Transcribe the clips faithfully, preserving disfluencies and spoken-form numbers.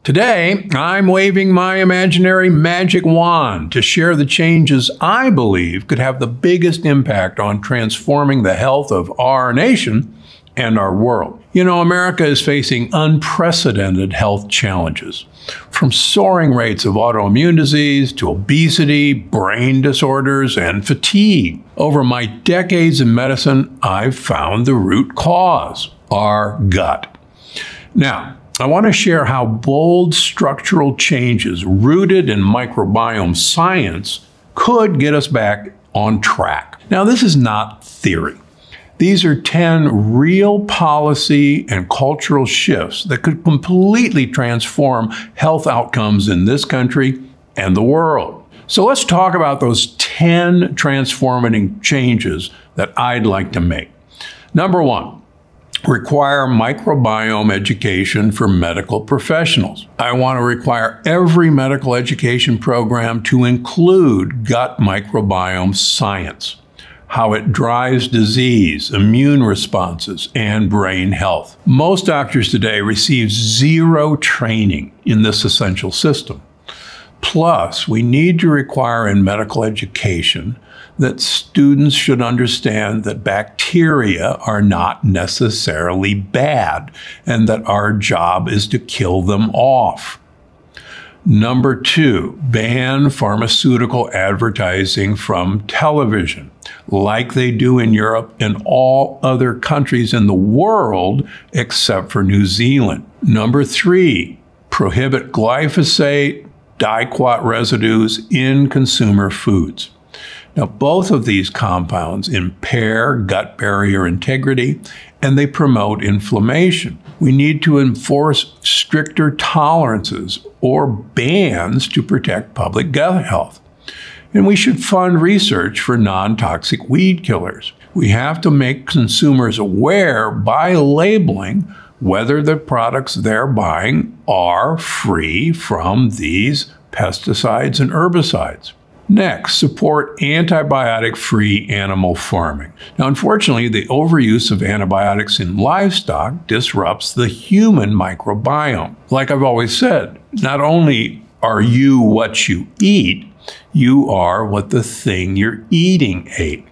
Today, I'm waving my imaginary magic wand to share the changes I believe could have the biggest impact on transforming the health of our nation and our world. You know, America is facing unprecedented health challenges, from soaring rates of autoimmune disease to obesity, brain disorders, and fatigue. Over my decades in medicine, I've found the root cause: our gut. Now, I want to share how bold structural changes rooted in microbiome science could get us back on track. Now, this is not theory. These are ten real policy and cultural shifts that could completely transform health outcomes in this country and the world. So let's talk about those ten transformative changes that I'd like to make. Number one, require microbiome education for medical professionals. I want to require every medical education program to include gut microbiome science, how it drives disease, immune responses, and brain health. Most doctors today receive zero training in this essential system. Plus, we need to require in medical education that students should understand that bacteria are not necessarily bad and that our job is to kill them off. Number two, ban pharmaceutical advertising from television, like they do in Europe and all other countries in the world except for New Zealand. Number three, prohibit glyphosate, Diquat residues in consumer foods. Now, both of these compounds impair gut barrier integrity and they promote inflammation. We need to enforce stricter tolerances or bans to protect public gut health. And we should fund research for non-toxic weed killers. We have to make consumers aware by labeling whether the products they're buying are free from these pesticides and herbicides. Next, support antibiotic-free animal farming. Now, unfortunately, the overuse of antibiotics in livestock disrupts the human microbiome. Like I've always said, not only are you what you eat, you are what the thing you're eating ate.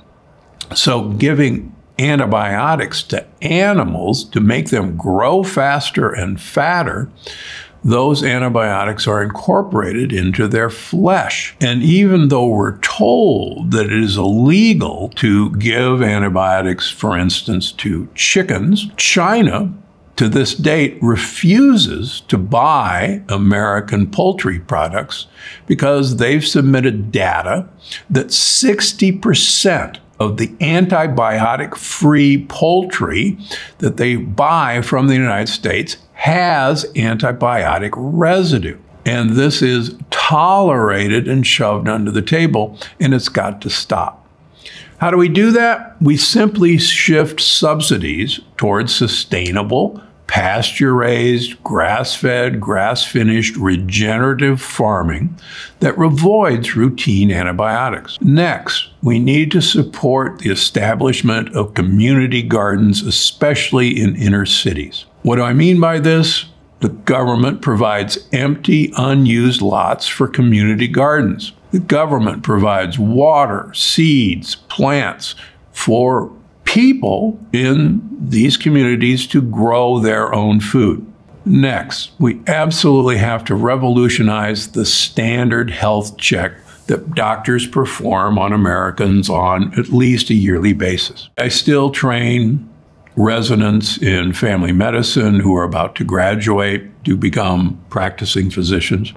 So giving antibiotics to animals to make them grow faster and fatter, those antibiotics are incorporated into their flesh. And even though we're told that it is illegal to give antibiotics, for instance, to chickens, China, to this date, refuses to buy American poultry products because they've submitted data that sixty percent of the antibiotic-free poultry that they buy from the United States has antibiotic residue. And this is tolerated and shoved under the table, and it's got to stop. How do we do that? We simply shift subsidies towards sustainable, pasture-raised, grass-fed, grass-finished, regenerative farming that avoids routine antibiotics. Next, we need to support the establishment of community gardens, especially in inner cities. What do I mean by this? The government provides empty, unused lots for community gardens. The government provides water, seeds, plants for people in these communities to grow their own food. Next, we absolutely have to revolutionize the standard health check that doctors perform on Americans on at least a yearly basis. I still train residents in family medicine who are about to graduate to become practicing physicians.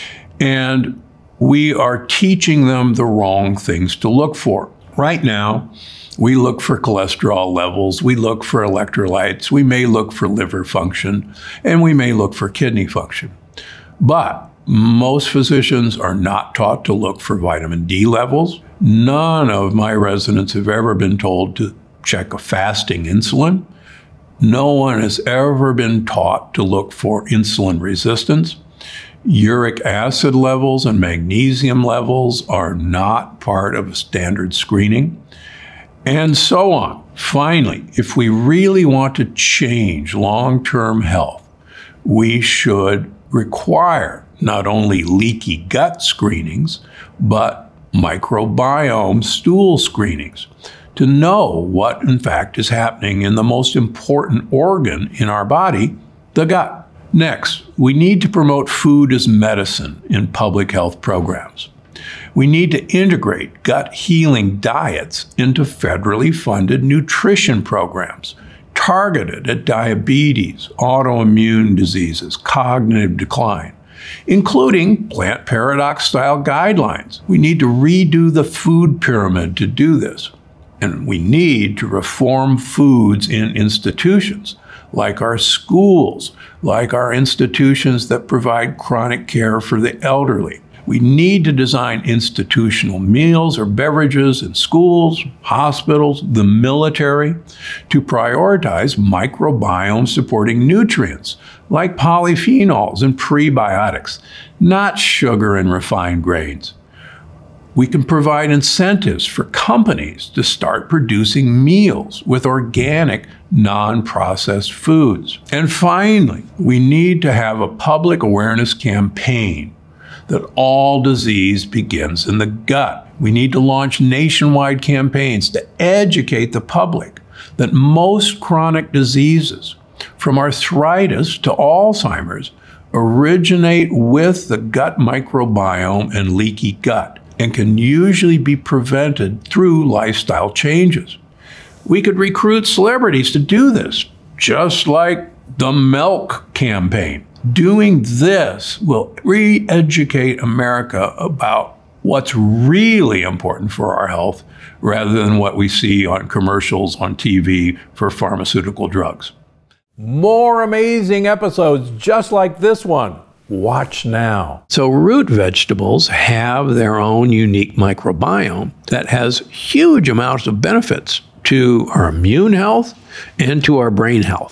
And we are teaching them the wrong things to look for. Right now, we look for cholesterol levels, we look for electrolytes, we may look for liver function, and we may look for kidney function. But most physicians are not taught to look for vitamin D levels. None of my residents have ever been told to check a fasting insulin. No one has ever been taught to look for insulin resistance. Uric acid levels and magnesium levels are not part of a standard screening, and so on. Finally, if we really want to change long-term health, we should require not only leaky gut screenings, but microbiome stool screenings to know what, in fact, is happening in the most important organ in our body, the gut. Next, we need to promote food as medicine in public health programs. We need to integrate gut healing diets into federally funded nutrition programs targeted at diabetes, autoimmune diseases, cognitive decline, including plant paradox-style guidelines. We need to redo the food pyramid to do this. And we need to reform foods in institutions, like our schools, like our institutions that provide chronic care for the elderly. We need to design institutional meals or beverages in schools, hospitals, the military, to prioritize microbiome-supporting nutrients like polyphenols and prebiotics, not sugar and refined grains. We can provide incentives for companies to start producing meals with organic, non-processed foods. And finally, we need to have a public awareness campaign that all disease begins in the gut. We need to launch nationwide campaigns to educate the public that most chronic diseases, from arthritis to Alzheimer's, originate with the gut microbiome and leaky gut, and can usually be prevented through lifestyle changes. We could recruit celebrities to do this, just like the milk campaign. Doing this will re-educate America about what's really important for our health, rather than what we see on commercials on T V for pharmaceutical drugs. More amazing episodes just like this one. Watch now. So root vegetables have their own unique microbiome that has huge amounts of benefits to our immune health and to our brain health.